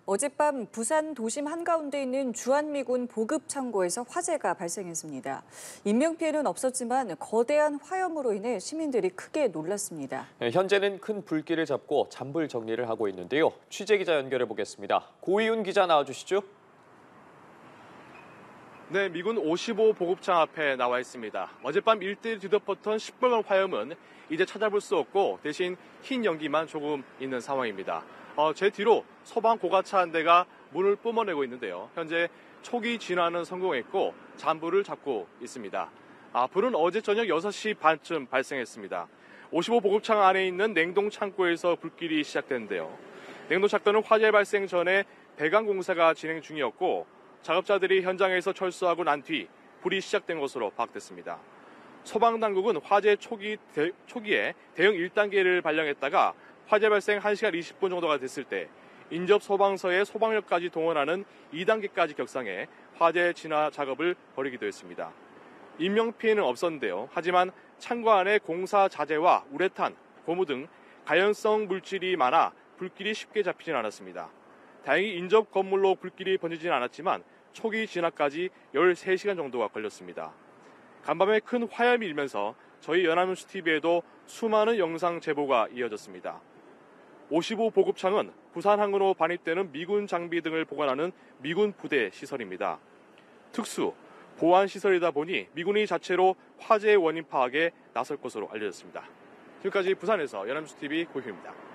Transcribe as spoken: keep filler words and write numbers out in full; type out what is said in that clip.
어젯밤 부산 도심 한가운데 있는 주한미군 보급창고에서 화재가 발생했습니다. 인명피해는 없었지만 거대한 화염으로 인해 시민들이 크게 놀랐습니다. 네, 현재는 큰 불길을 잡고 잔불 정리를 하고 있는데요. 취재기자 연결해 보겠습니다. 고이훈 기자 나와주시죠. 네, 미군 오십오 보급창 앞에 나와 있습니다. 어젯밤 일대를 뒤덮었던 시뻘건 화염은 이제 찾아볼 수 없고 대신 흰 연기만 조금 있는 상황입니다. 어, 제 뒤로 소방 고가차 한 대가 문을 뿜어내고 있는데요. 현재 초기 진화는 성공했고 잔불을 잡고 있습니다. 아, 불은 어제 저녁 여섯 시 반쯤 발생했습니다. 오십오 보급창 안에 있는 냉동 창고에서 불길이 시작됐는데요. 냉동 창고는 화재 발생 전에 배관 공사가 진행 중이었고 작업자들이 현장에서 철수하고 난 뒤 불이 시작된 것으로 파악됐습니다. 소방당국은 화재 초기, 대, 초기에 대응 일 단계를 발령했다가 화재 발생 한 시간 이십 분 정도가 됐을 때 인접 소방서의 소방력까지 동원하는 이 단계까지 격상해 화재 진화 작업을 벌이기도 했습니다. 인명피해는 없었는데요. 하지만 창고 안에 공사 자재와 우레탄, 고무 등 가연성 물질이 많아 불길이 쉽게 잡히진 않았습니다. 다행히 인접 건물로 불길이 번지진 않았지만 초기 진화까지 열세 시간 정도가 걸렸습니다. 간밤에 큰 화염이 일면서 저희 연합뉴스 티비에도 수많은 영상 제보가 이어졌습니다. 오십오 보급창은 부산 항으로 반입되는 미군 장비 등을 보관하는 미군 부대 시설입니다. 특수, 보안 시설이다 보니 미군이 자체로 화재의 원인 파악에 나설 것으로 알려졌습니다. 지금까지 부산에서 연합뉴스 티비 고희입니다.